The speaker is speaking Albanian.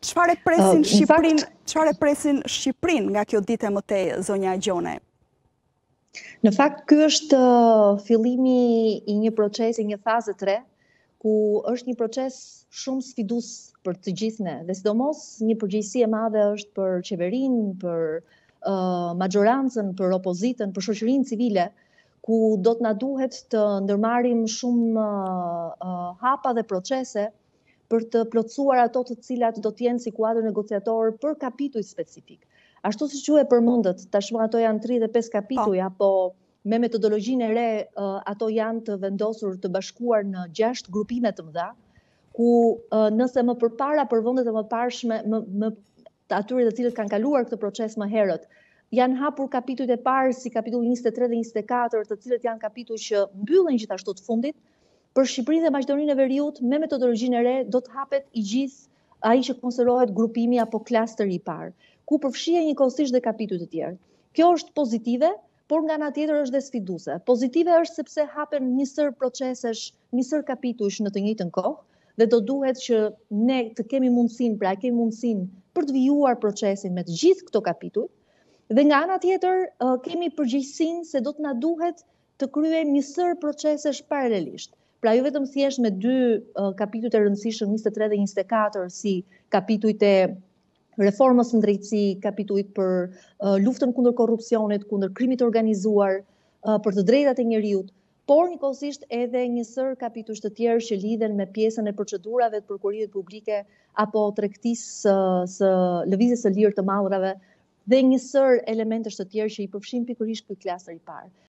Çfarë presin Shqipërinë nga kjo ditë e mëtej, zonja Gjone? Në fakt, ky është fillimi i një procesi, një faze 3, ku është një proces shumë sfidues për të gjithë ne, dhe sidomos një përgjegjësi e madhe është për qeverinë, për majorancën, për opozitën, për shoqërinë civile, ku do të na duhet të ndërmarrim shumë hapa dhe procese për të plotësuar ato të cilat do të jenë si kuadër negociator për kapituj specifik. Ashtu siç ju e përmendët, tashmë ato janë 35 kapituj, apo me metodologjinë e re, ato janë të vendosur, të bashkuar në 6 grupime të mëdha, ku nëse më përpara për vendet e mëparshme, të atyre të cilët kanë kaluar këtë proces më herët, janë hapur kapitujt e parë si kapitulli 23 dhe 24, të cilët janë kapituj që mbyllen gjithashtu të fundit. Për Shqipërinë dhe Maqedoninë e Veriut, me metodologjinë e re, do të hapet i gjithë ai që konsiderohet grupimi apo klasteri i parë, ku përfshihen njëkohësisht dhe kapituj të tjerë. Kjo është pozitive, por nga ana tjetër është dhe sfiduese. Pozitive është sepse hapen një sër procesesh, një sër kapitujsh në të njëjtën kohë, dhe do duhet që ne të kemi mundësinë për të vijuar procesin me të gjithë këto kapituj, dhe nga ana tjetër kemi përgjegjësinë se do të na duhet të kryejmë një sër procesesh paralelisht. Pra jo vetëm thjesht me 2 kapitujt e rëndësishëm 23 dhe 24 si kapitujt e reformës në drejtësi, kapitujt për luftën kundër korrupsionit, kundër krimit organizuar, për të drejtat e njerëzit, por njëkohësisht edhe një sër kapitujsh të tjerë që lidhen me pjesën e procedurave të prokurimit publike apo tregtisë së lëvizjes së lirë të mallrave, dhe një sër elementesh të tjerë që i përfshin pikërisht ky klastër i parë.